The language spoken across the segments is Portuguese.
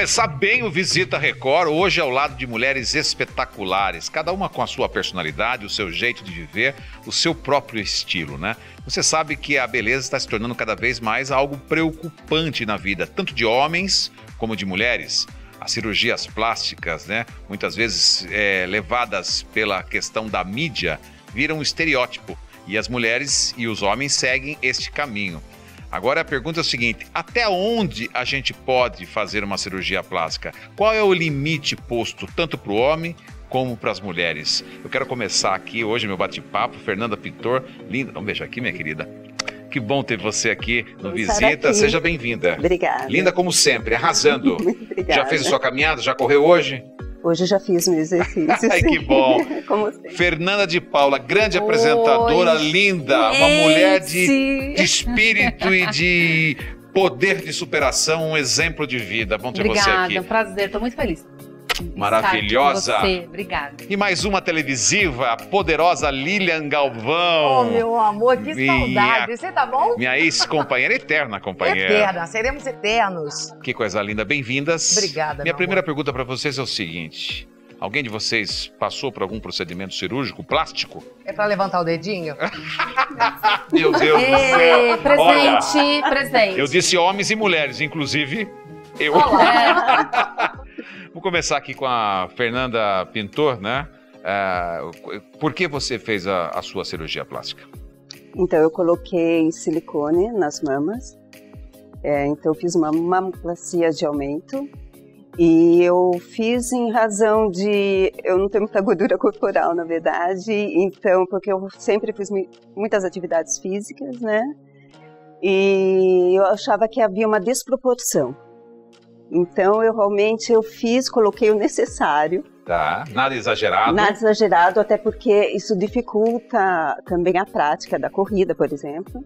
começar bem o Visita Record, hoje ao lado de mulheres espetaculares, cada uma com a sua personalidade, o seu jeito de viver, o seu próprio estilo, né? Você sabe que a beleza está se tornando cada vez mais algo preocupante na vida, tanto de homens como de mulheres. As cirurgias plásticas, né, muitas vezes levadas pela questão da mídia, viram um estereótipo e as mulheres e os homens seguem este caminho. Agora a pergunta é o seguinte: até onde a gente pode fazer uma cirurgia plástica? Qual é o limite posto tanto para o homem como para as mulheres? Eu quero começar aqui hoje meu bate-papo. Fernanda Pintor, linda, um beijo aqui, minha querida. Que bom ter você aqui no Visita, seja bem-vinda. Obrigada. Linda como sempre, arrasando. Obrigada. Já fez a sua caminhada? Já correu hoje? Hoje eu já fiz meu exercício. Ai, que bom. Como sempre. Fernanda de Paula, grande apresentadora, linda, uma mulher de espírito e de poder de superação, um exemplo de vida. Bom ter você aqui. Obrigada, é um prazer, estou muito feliz. Maravilhosa. Estar com você. Obrigada. E mais uma televisiva, a poderosa Lilian Galvão. Oh, meu amor, que saudade. Você tá bom? Minha ex-companheira, eterna companheira. Eterna, seremos eternos. Que coisa linda, bem-vindas. Obrigada, Minha primeira amor. pergunta para vocês é o seguinte: alguém de vocês passou por algum procedimento cirúrgico, plástico? É pra levantar o dedinho? Meu Deus do céu. Presente, Olha, presente. eu disse homens e mulheres, inclusive eu. Vou começar aqui com a Fernanda Pintor, né? Por que você fez a sua cirurgia plástica? Então eu coloquei silicone nas mamas. Então eu fiz uma mamoplastia de aumento. E eu fiz em razão de... Eu não tenho muita gordura corporal, na verdade. Então, porque eu sempre fiz muitas atividades físicas, né? E eu achava que havia uma desproporção. Então, eu realmente coloquei o necessário. Tá, nada exagerado. Nada exagerado, até porque isso dificulta também a prática da corrida, por exemplo.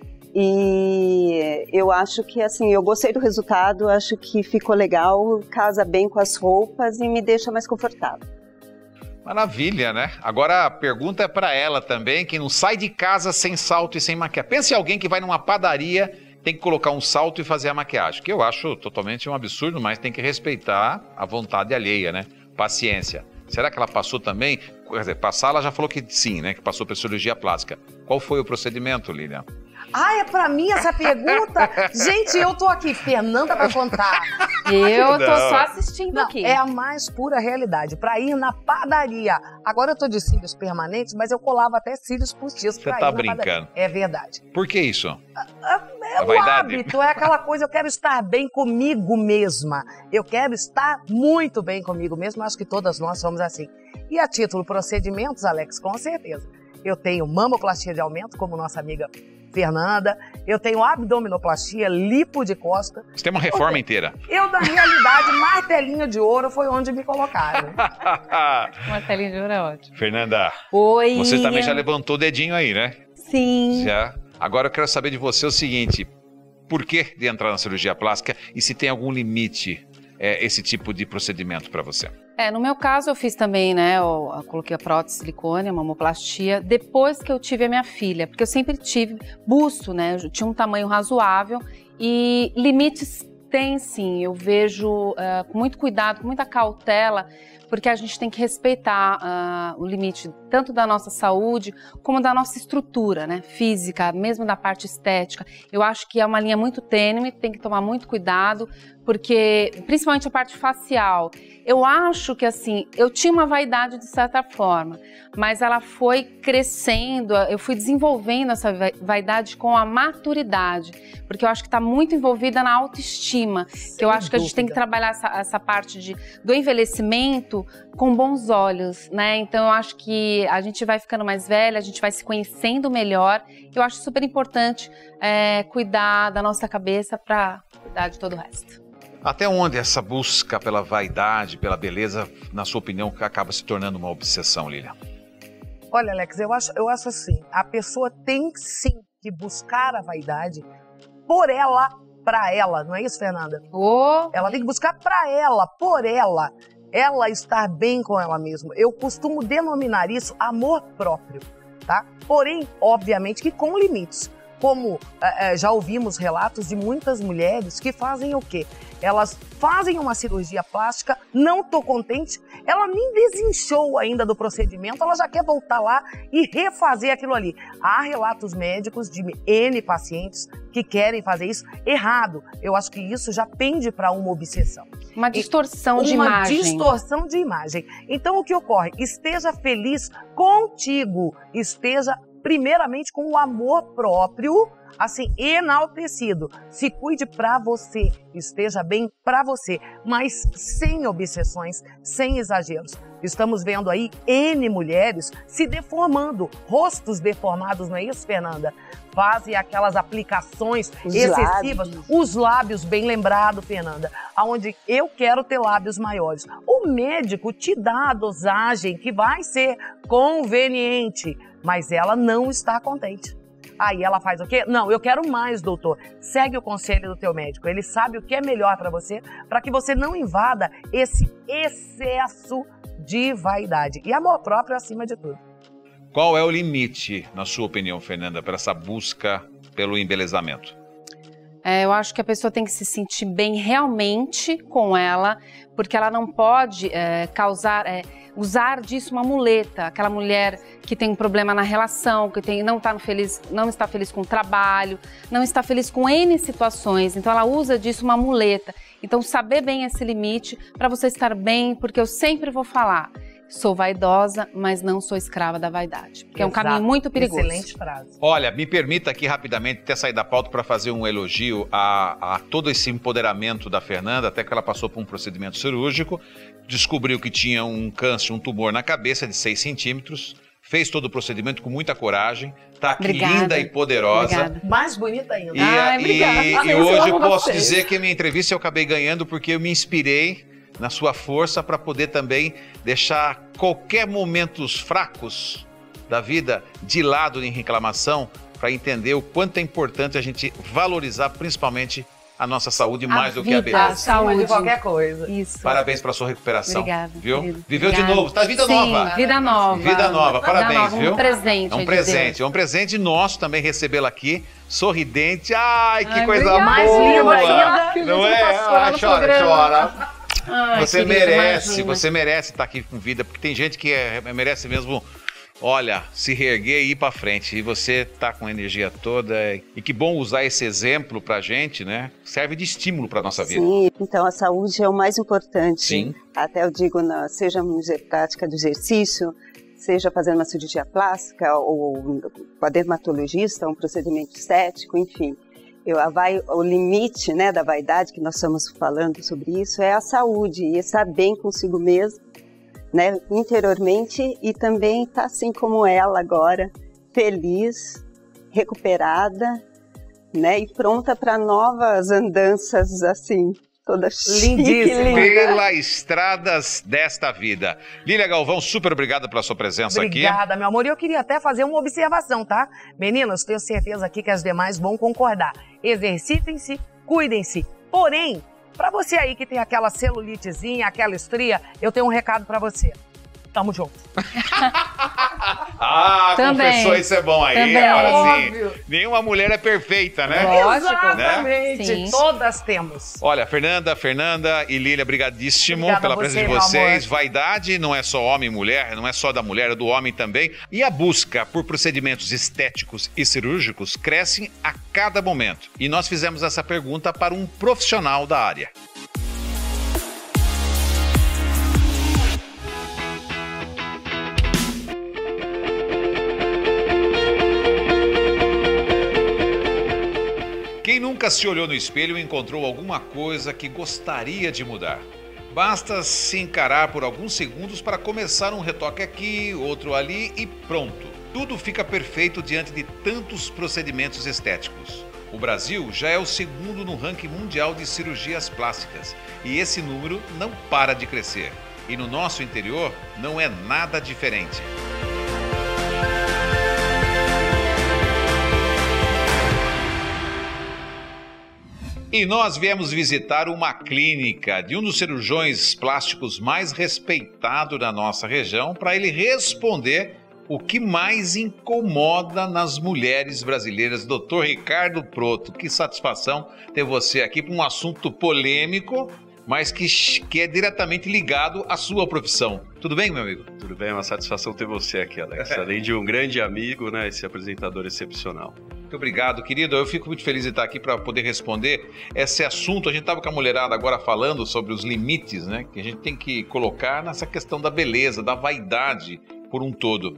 E eu acho que, assim, eu gostei do resultado, acho que ficou legal, casa bem com as roupas e me deixa mais confortável. Maravilha, né? Agora a pergunta é para ela também, que não sai de casa sem salto e sem maquiagem. Pense em alguém que vai numa padaria, tem que colocar um salto e fazer a maquiagem, que eu acho totalmente um absurdo, mas tem que respeitar a vontade alheia, né? Paciência. Será que ela passou também? Quer dizer, passar, ela já falou que sim, né? Que passou por cirurgia plástica. Qual foi o procedimento, Lilian? Ah, é pra mim essa pergunta? Gente, eu tô aqui, Fernanda, pra contar. Eu tô só assistindo aqui. É a mais pura realidade. Pra ir na padaria. Agora eu tô de cílios permanentes, mas eu colava até cílios postiços pra ir na padaria. Você tá brincando. É verdade. Por que isso? É o hábito, é aquela coisa, eu quero estar bem comigo mesma. Eu quero estar muito bem comigo mesma, acho que todas nós somos assim. E a título procedimentos, Alex, com certeza. Eu tenho mamoplastia de aumento, como nossa amiga Fernanda. Eu tenho abdominoplastia, lipo de costa. Você tem uma reforma inteira. Eu, na realidade, martelinho de ouro foi onde me colocaram. Martelinho de ouro é ótimo. Fernanda, oi. Você também já levantou o dedinho aí, né? Sim. Já. Agora eu quero saber de você o seguinte: por que de entrar na cirurgia plástica e se tem algum limite esse tipo de procedimento para você? No meu caso eu fiz também, né, eu coloquei a prótese de silicone, a mamoplastia, depois que eu tive a minha filha, porque eu sempre tive busto, né, eu tinha um tamanho razoável e limites tem sim, eu vejo com muito cuidado, com muita cautela, porque a gente tem que respeitar o limite tanto da nossa saúde como da nossa estrutura, né, física, mesmo da parte estética. Eu acho que é uma linha muito tênue, tem que tomar muito cuidado, porque principalmente a parte facial, eu acho que assim, eu tinha uma vaidade de certa forma, mas ela foi crescendo, eu fui desenvolvendo essa vaidade com a maturidade, porque eu acho que está muito envolvida na autoestima, que eu acho que a gente tem que trabalhar essa parte do envelhecimento com bons olhos, né? Então eu acho que a gente vai ficando mais velha, a gente vai se conhecendo melhor, eu acho super importante cuidar da nossa cabeça para cuidar de todo o resto. Até onde essa busca pela vaidade, pela beleza, na sua opinião, acaba se tornando uma obsessão, Lilian? Olha, Alex, eu acho assim, a pessoa tem sim que buscar a vaidade por ela, pra ela, não é isso, Fernanda? Ela tem que buscar pra ela, por ela estar bem com ela mesma. Eu costumo denominar isso amor próprio, tá? Porém, obviamente que com limites. como já ouvimos relatos de muitas mulheres que fazem o quê? Elas fazem uma cirurgia plástica, não estou contente, ela nem desinchou ainda do procedimento, ela já quer voltar lá e refazer aquilo ali. Há relatos médicos de N pacientes que querem fazer isso errado. Eu acho que isso já pende para uma obsessão. Uma distorção de imagem. Uma distorção de imagem. Então, o que ocorre? Esteja feliz contigo, esteja primeiramente com o amor próprio, assim, enaltecido. Se cuide pra você, esteja bem pra você, mas sem obsessões, sem exageros. Estamos vendo aí N mulheres se deformando, rostos deformados, não é isso, Fernanda? Fazem aquelas aplicações excessivas, os lábios, bem lembrado, Fernanda, aonde eu quero ter lábios maiores. O médico te dá a dosagem que vai ser conveniente, mas ela não está contente. Aí ela faz o quê? Não, eu quero mais, doutor. Segue o conselho do teu médico. Ele sabe o que é melhor para você, para que você não invada esse excesso de vaidade. E amor próprio acima de tudo. Qual é o limite, na sua opinião, Fernanda, para essa busca pelo embelezamento? Eu acho que a pessoa tem que se sentir bem realmente com ela, porque ela não pode usar disso uma muleta. Aquela mulher que tem um problema na relação, que não está feliz com o trabalho, não está feliz com N situações, então ela usa disso uma muleta. Então saber bem esse limite para você estar bem, porque eu sempre vou falar, sou vaidosa, mas não sou escrava da vaidade. Porque é um caminho muito perigoso. Excelente frase. Olha, me permita aqui rapidamente ter saído da pauta para fazer um elogio a todo esse empoderamento da Fernanda, até que ela passou por um procedimento cirúrgico, descobriu que tinha um câncer, um tumor na cabeça de 6 centímetros, fez todo o procedimento com muita coragem, tá aqui linda e poderosa. Obrigada. Mais bonita ainda. E hoje eu posso dizer que a minha entrevista eu acabei ganhando porque eu me inspirei na sua força para poder também deixar qualquer momentos fracos da vida de lado em reclamação, para entender o quanto é importante a gente valorizar principalmente a nossa saúde mais do que a beleza. A saúde de qualquer coisa. Isso. Parabéns pela sua recuperação. Obrigada. Viu? Querido. Viveu Obrigada. de novo. Tá vida Sim, nova. Vida nova. Vida nova. Parabéns, vida nova. viu? Um presente. É um presente. É um presente nosso também recebê-la aqui, sorridente. Ai, que Ai, coisa obrigada. Mais linda ainda. Não é? Ai, chora. Ai, Você querida, merece, imagina. você merece estar aqui com vida, porque tem gente que merece mesmo, olha, se reerguer e ir pra frente. E você tá com a energia toda. E que bom usar esse exemplo pra gente, né? Serve de estímulo pra nossa vida. Sim, então a saúde é o mais importante. Sim. Até eu digo, seja na prática do exercício, seja fazendo uma cirurgia plástica ou com a dermatologista, um procedimento estético, enfim. O limite, né, da vaidade, que nós estamos falando sobre isso, é a saúde e estar bem consigo mesmo, né, interiormente, e também estar assim como ela agora, feliz, recuperada, né, e pronta para novas andanças assim, toda Lindíssima. Pelas estradas desta vida. Lília Galvão, super obrigado pela sua presença aqui. Obrigada, meu amor. E eu queria até fazer uma observação, tá? Meninas, tenho certeza aqui que as demais vão concordar. Exercitem-se, cuidem-se. Porém, pra você aí que tem aquela celulitezinha, aquela estria, eu tenho um recado pra você. Tamo junto. Também. Confessou, isso é bom aí. Também. Agora sim, Óbvio. nenhuma mulher é perfeita, né? Lógico. Exatamente. Sim. Todas temos. Olha, Fernanda e Lília, brigadíssimo Obrigada pela a você, presença de meu vocês. amor. Vaidade não é só homem e mulher, não é só da mulher, é do homem também. E a busca por procedimentos estéticos e cirúrgicos cresce a cada momento. E nós fizemos essa pergunta para um profissional da área. Quem nunca se olhou no espelho e encontrou alguma coisa que gostaria de mudar? Basta se encarar por alguns segundos para começar um retoque aqui, outro ali e pronto. Tudo fica perfeito diante de tantos procedimentos estéticos. O Brasil já é o segundo no ranking mundial de cirurgias plásticas e esse número não para de crescer. E no nosso interior não é nada diferente. E nós viemos visitar uma clínica de um dos cirurgiões plásticos mais respeitados da nossa região para ele responder o que mais incomoda nas mulheres brasileiras. Dr. Ricardo Proto, que satisfação ter você aqui para um assunto polêmico, mas que é diretamente ligado à sua profissão. Tudo bem, meu amigo? Tudo bem, é uma satisfação ter você aqui, Alex. Além de um grande amigo, né, esse apresentador excepcional. Muito obrigado, querido. Eu fico muito feliz de estar aqui para poder responder esse assunto. A gente estava com a mulherada agora falando sobre os limites, né, que a gente tem que colocar nessa questão da beleza, da vaidade por um todo.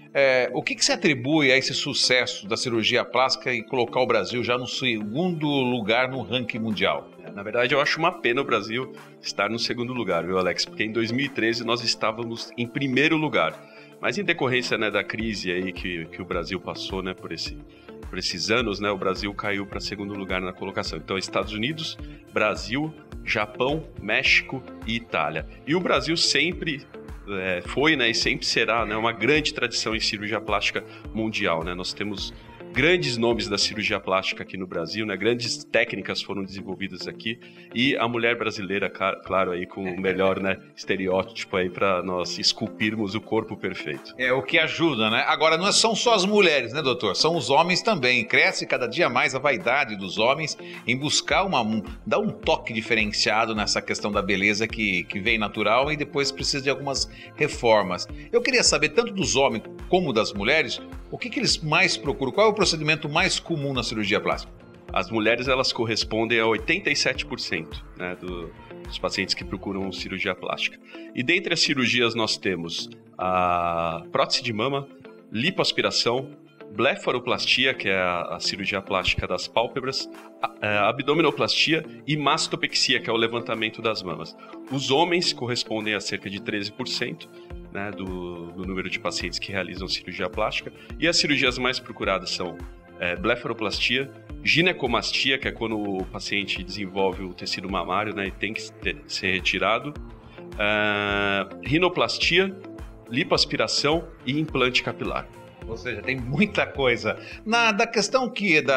O que se atribui a esse sucesso da cirurgia plástica e colocar o Brasil já no segundo lugar no ranking mundial? Na verdade, eu acho uma pena o Brasil estar no segundo lugar, viu, Alex? Porque em 2013 nós estávamos em primeiro lugar. Mas em decorrência, né, da crise aí que o Brasil passou, né, por esses anos, né, o Brasil caiu para segundo lugar na colocação. Então, Estados Unidos, Brasil, Japão, México e Itália. E o Brasil sempre foi, né, e sempre será, né, uma grande tradição em cirurgia plástica mundial, né? Nós temos grandes nomes da cirurgia plástica aqui no Brasil, né? Grandes técnicas foram desenvolvidas aqui e a mulher brasileira, claro, aí com o melhor, né, estereótipo aí para nós esculpirmos o corpo perfeito. É o que ajuda, né? Agora, não são só as mulheres, né, doutor? São os homens também. Cresce cada dia mais a vaidade dos homens em buscar dar um toque diferenciado nessa questão da beleza que vem natural e depois precisa de algumas reformas. Eu queria saber, tanto dos homens como das mulheres, o que eles mais procuram? Qual é o procedimento mais comum na cirurgia plástica? As mulheres, elas correspondem a 87%, né, dos pacientes que procuram cirurgia plástica. E dentre as cirurgias nós temos a prótese de mama, lipoaspiração, blefaroplastia, que é a cirurgia plástica das pálpebras, abdominoplastia e mastopexia, que é o levantamento das mamas. Os homens correspondem a cerca de 13%, né, do número de pacientes que realizam cirurgia plástica. E as cirurgias mais procuradas são blefaroplastia, ginecomastia, que é quando o paciente desenvolve o tecido mamário, né, e tem que ser retirado, rinoplastia, lipoaspiração e implante capilar. Ou seja, tem muita coisa. Da questão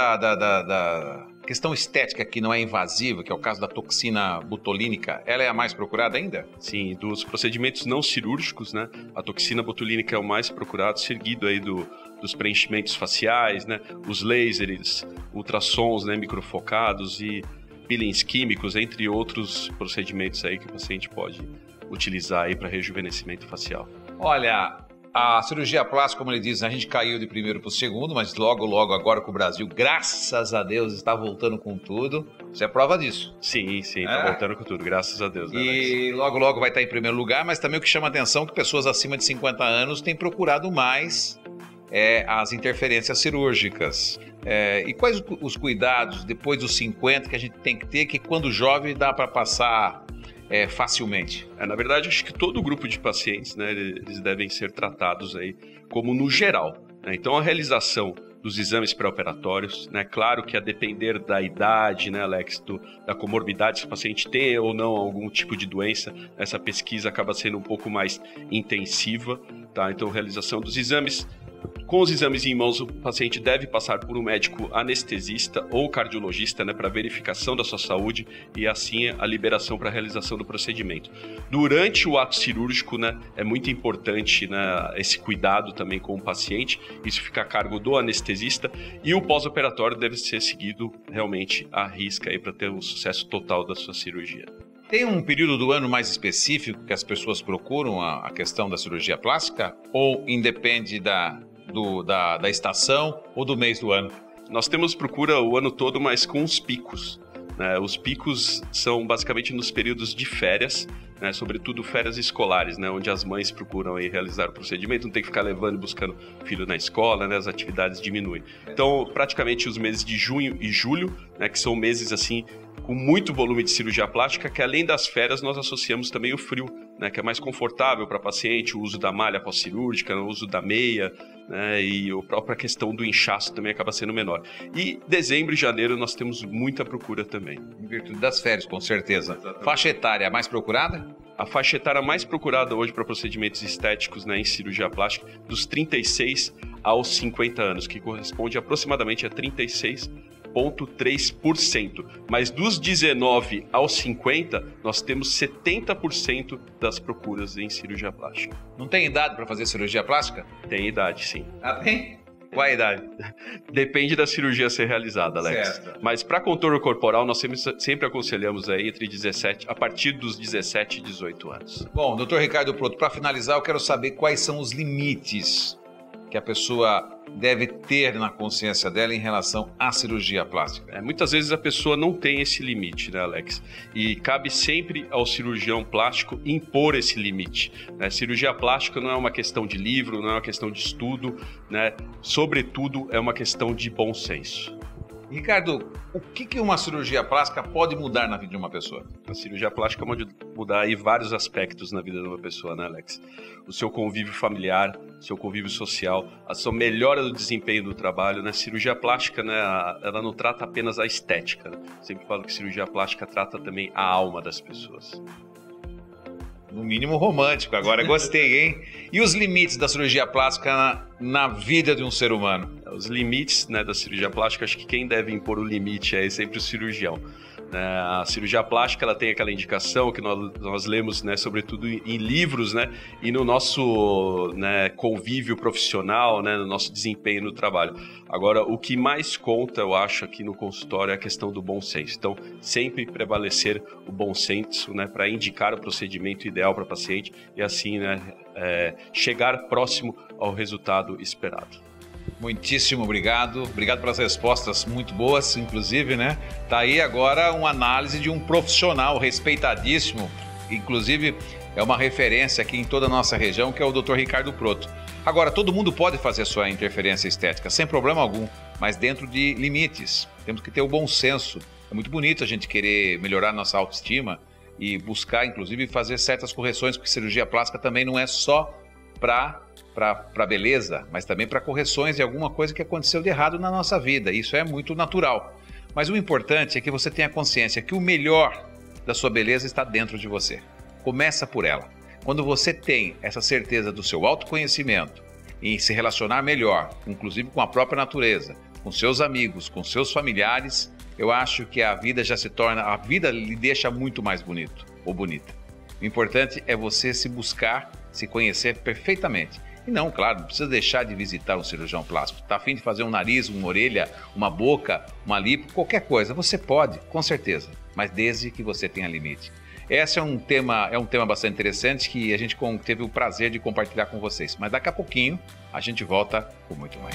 da questão estética que não é invasiva, que é o caso da toxina botulínica, ela é a mais procurada ainda? Sim, dos procedimentos não cirúrgicos, né? A toxina botulínica é o mais procurado, seguido aí dos preenchimentos faciais, né? Os lasers, ultrassons, né, microfocados e peelings químicos, entre outros procedimentos aí que o paciente pode utilizar aí para rejuvenescimento facial. Olha, a cirurgia plástica, como ele diz, a gente caiu de primeiro para o segundo, mas logo agora com o Brasil, graças a Deus, está voltando com tudo. Você é prova disso? Sim, está voltando com tudo, graças a Deus. Né, e logo vai estar em primeiro lugar, mas também o que chama atenção é que pessoas acima de 50 anos têm procurado mais as interferências cirúrgicas. E quais os cuidados depois dos 50 que a gente tem que ter, que quando jovem dá para passar facilmente? Na verdade, acho que todo grupo de pacientes, né, eles devem ser tratados aí como no geral, né? Então, a realização dos exames pré-operatórios, né? Claro que a depender da idade, né, Alex, da comorbidade, se o paciente tem ou não algum tipo de doença, essa pesquisa acaba sendo um pouco mais intensiva, tá? Então, realização dos exames. Com os exames em mãos, o paciente deve passar por um médico anestesista ou cardiologista, né, para verificação da sua saúde e assim a liberação para a realização do procedimento. Durante o ato cirúrgico, né, é muito importante, né, esse cuidado também com o paciente, isso fica a cargo do anestesista, e o pós-operatório deve ser seguido realmente à risca para ter o sucesso total da sua cirurgia. Tem um período do ano mais específico que as pessoas procuram a questão da cirurgia plástica? Ou independe da estação ou do mês do ano? Nós temos procura o ano todo, mas com os picos, né? Os picos são basicamente nos períodos de férias, né? Sobretudo férias escolares, né? Onde as mães procuram aí realizar o procedimento, não tem que ficar levando e buscando filho na escola, né? As atividades diminuem. Então, praticamente os meses de junho e julho, né? Que são meses assim com muito volume de cirurgia plástica, que além das férias nós associamos também o frio, né, que é mais confortável para paciente, o uso da malha pós-cirúrgica, o uso da meia, né, e a própria questão do inchaço também acaba sendo menor. E dezembro e janeiro nós temos muita procura também. Em virtude das férias, com certeza. Exatamente. Faixa etária mais procurada? A faixa etária mais procurada hoje para procedimentos estéticos, né, em cirurgia plástica, dos 36 aos 50 anos, que corresponde aproximadamente a 36 0,3%. Mas dos 19 aos 50, nós temos 70% das procuras em cirurgia plástica. Não tem idade para fazer cirurgia plástica? Tem idade, sim. Ah, tem? Qual a idade? Depende da cirurgia a ser realizada, Alex. Certo. Mas para contorno corporal, nós sempre aconselhamos aí a partir dos 17 e 18 anos. Bom, Dr. Ricardo Proto, para finalizar, eu quero saber quais são os limites que a pessoa deve ter na consciência dela em relação à cirurgia plástica. Muitas vezes a pessoa não tem esse limite, né, Alex? E cabe sempre ao cirurgião plástico impor esse limite, né? Cirurgia plástica não é uma questão de livro, não é uma questão de estudo, né? Sobretudo, é uma questão de bom senso. Ricardo, o que uma cirurgia plástica pode mudar na vida de uma pessoa? A cirurgia plástica pode mudar aí vários aspectos na vida de uma pessoa, né, Alex? O seu convívio familiar, o seu convívio social, a sua melhora do desempenho do trabalho, né? Cirurgia plástica, né, ela não trata apenas a estética, né? Sempre falo que cirurgia plástica trata também a alma das pessoas. No mínimo romântico, agora gostei, hein? E os limites da cirurgia plástica na vida de um ser humano? Os limites, né, da cirurgia plástica, acho que quem deve impor o limite é sempre o cirurgião. A cirurgia plástica, ela tem aquela indicação que nós lemos, né, sobretudo em livros, né, e no nosso, né, convívio profissional, né, no nosso desempenho no trabalho. Agora, o que mais conta, eu acho, aqui no consultório é a questão do bom senso. Então, sempre prevalecer o bom senso, né, para indicar o procedimento ideal para o paciente e assim, né, chegar próximo ao resultado esperado. Muitíssimo obrigado. Obrigado pelas respostas muito boas, inclusive, né? Tá aí agora uma análise de um profissional respeitadíssimo, inclusive é uma referência aqui em toda a nossa região, que é o Dr. Ricardo Proto. Agora, todo mundo pode fazer sua interferência estética, sem problema algum, mas dentro de limites. Temos que ter o bom senso. É muito bonito a gente querer melhorar nossa autoestima e buscar, inclusive, fazer certas correções, porque cirurgia plástica também não é só para beleza, mas também para correções de alguma coisa que aconteceu de errado na nossa vida. Isso é muito natural. Mas o importante é que você tenha consciência que o melhor da sua beleza está dentro de você. Começa por ela. Quando você tem essa certeza do seu autoconhecimento e se relacionar melhor, inclusive com a própria natureza, com seus amigos, com seus familiares, eu acho que a vida lhe deixa muito mais bonito ou bonita. O importante é você se buscar, se conhecer perfeitamente. E não, claro, não precisa deixar de visitar um cirurgião plástico. Está a fim de fazer um nariz, uma orelha, uma boca, uma lipo, qualquer coisa. Você pode, com certeza, mas desde que você tenha limite. Esse é um tema bastante interessante que a gente teve o prazer de compartilhar com vocês. Mas daqui a pouquinho a gente volta com muito mais.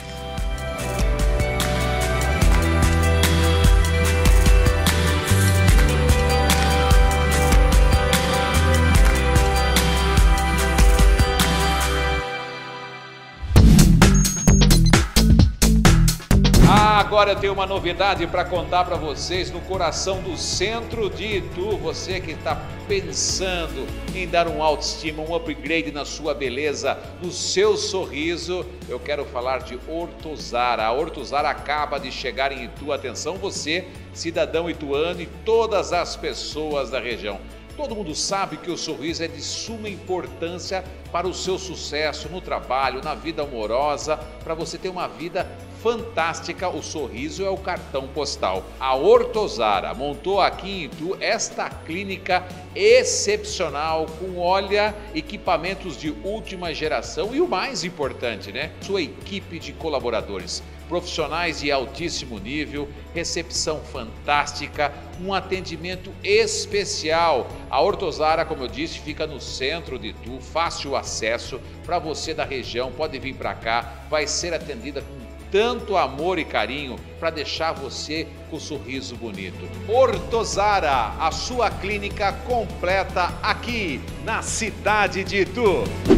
Agora eu tenho uma novidade para contar para vocês no coração do centro de Itu. Você que está pensando em dar um autoestima, um upgrade na sua beleza, no seu sorriso, eu quero falar de Ortozara. A Ortozara acaba de chegar em Itu. Atenção você, cidadão ituano e todas as pessoas da região. Todo mundo sabe que o sorriso é de suma importância para o seu sucesso no trabalho, na vida amorosa, para você ter uma vida fantástica. O sorriso é o cartão postal. A Ortozara montou aqui em Itu esta clínica excepcional com, equipamentos de última geração e o mais importante, né? Sua equipe de colaboradores. Profissionais de altíssimo nível, recepção fantástica, um atendimento especial. A Ortozara, como eu disse, fica no centro de Itu, fácil acesso para você da região, pode vir para cá, vai ser atendida com tanto amor e carinho para deixar você com um sorriso bonito. Ortozara, a sua clínica completa aqui na cidade de Itu.